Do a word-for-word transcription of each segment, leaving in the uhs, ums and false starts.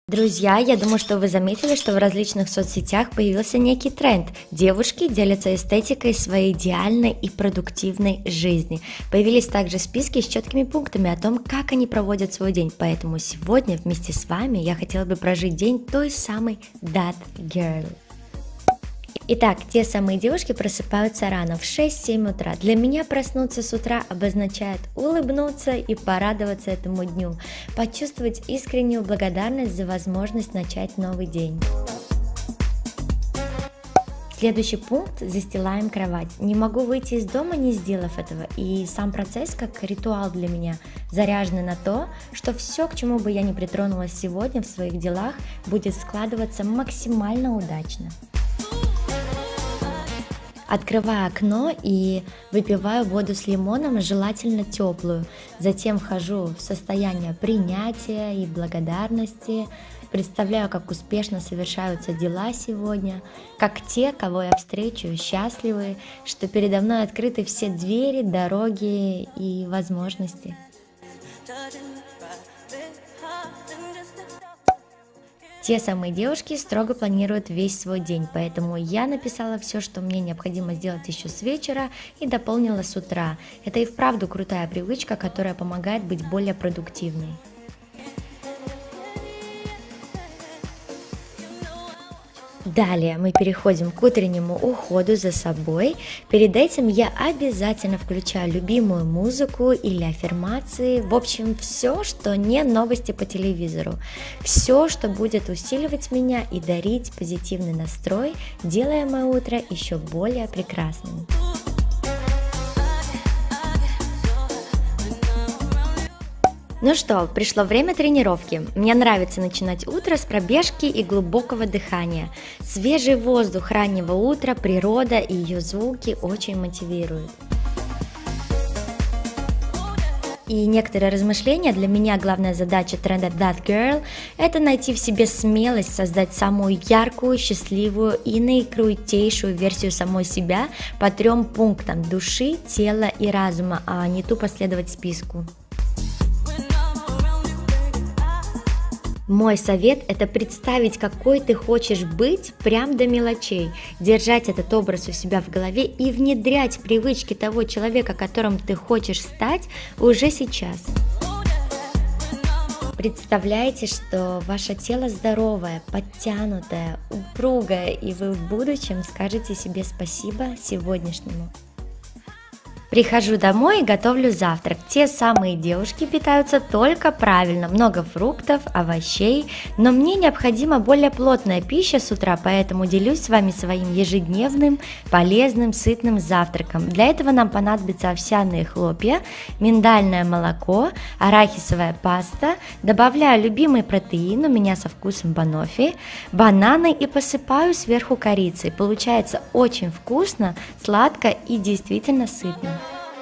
Друзья, я думаю, что вы заметили, что в различных соцсетях появился некий тренд. Девушки делятся эстетикой своей идеальной и продуктивной жизни. Появились также списки с четкими пунктами о том, как они проводят свой день. Поэтому сегодня вместе с вами я хотела бы прожить день той самой That Girl. Итак, те самые девушки просыпаются рано, в шесть-семь утра. Для меня проснуться с утра обозначает улыбнуться и порадоваться этому дню, почувствовать искреннюю благодарность за возможность начать новый день. Следующий пункт – застилаем кровать. Не могу выйти из дома, не сделав этого, и сам процесс как ритуал для меня, заряженный на то, что все, к чему бы я ни притронулась сегодня в своих делах, будет складываться максимально удачно. Открываю окно и выпиваю воду с лимоном, желательно теплую. Затем вхожу в состояние принятия и благодарности. Представляю, как успешно совершаются дела сегодня, как те, кого я встречу, счастливы, что передо мной открыты все двери, дороги и возможности. Те самые девушки строго планируют весь свой день, поэтому я написала все, что мне необходимо сделать еще с вечера, и дополнила с утра. Это и вправду крутая привычка, которая помогает быть более продуктивной. Далее мы переходим к утреннему уходу за собой. Перед этим я обязательно включаю любимую музыку или аффирмации. В общем, все, что не новости по телевизору. Все, что будет усиливать меня и дарить позитивный настрой, делая мое утро еще более прекрасным. Ну что, пришло время тренировки. Мне нравится начинать утро с пробежки и глубокого дыхания. Свежий воздух раннего утра, природа и ее звуки очень мотивируют. И некоторые размышления. Для меня главная задача тренда That Girl – это найти в себе смелость создать самую яркую, счастливую и наикрутейшую версию самой себя по трем пунктам – души, тела и разума, а не тупо следовать списку. Мой совет – это представить, какой ты хочешь быть, прям до мелочей, держать этот образ у себя в голове и внедрять привычки того человека, которым ты хочешь стать, уже сейчас. Представляете, что ваше тело здоровое, подтянутое, упругое, и вы в будущем скажете себе спасибо сегодняшнему. Прихожу домой и готовлю завтрак. Те самые девушки питаются только правильно, много фруктов, овощей, но мне необходима более плотная пища с утра, поэтому делюсь с вами своим ежедневным, полезным, сытным завтраком. Для этого нам понадобятся овсяные хлопья, миндальное молоко, арахисовая паста, добавляю любимый протеин, у меня со вкусом банофи, бананы и посыпаю сверху корицей. Получается очень вкусно, сладко и действительно сытно.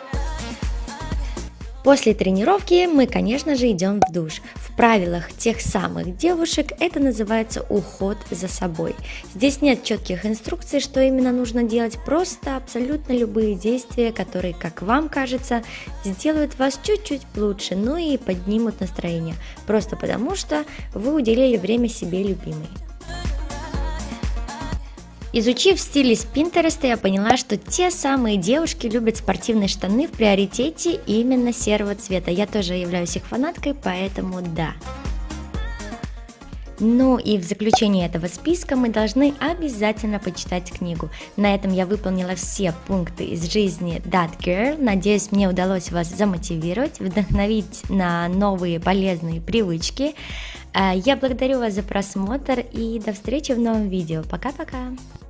После тренировки мы, конечно же, идем в душ. В правилах тех самых девушек это называется уход за собой. Здесь нет четких инструкций, что именно нужно делать, просто абсолютно любые действия, которые, как вам кажется, сделают вас чуть-чуть лучше, ну и поднимут настроение, просто потому что вы уделили время себе любимой. Изучив стиль из Pinterest, я поняла, что те самые девушки любят спортивные штаны в приоритете именно серого цвета. Я тоже являюсь их фанаткой, поэтому да. Ну и в заключение этого списка мы должны обязательно почитать книгу. На этом я выполнила все пункты из жизни That Girl. Надеюсь, мне удалось вас замотивировать, вдохновить на новые полезные привычки. Я благодарю вас за просмотр и до встречи в новом видео. Пока-пока!